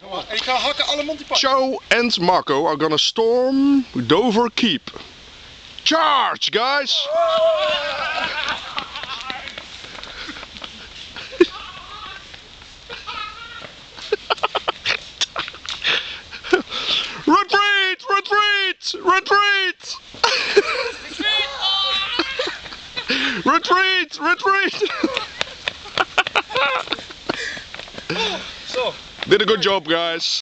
En ik ga hakken alle Monty Python. Chau and Marco are gonna storm Dover Keep. Charge, guys! Retreat! Retreat! Retreat! Retreat! Retreat! Zo. Did a good job, guys.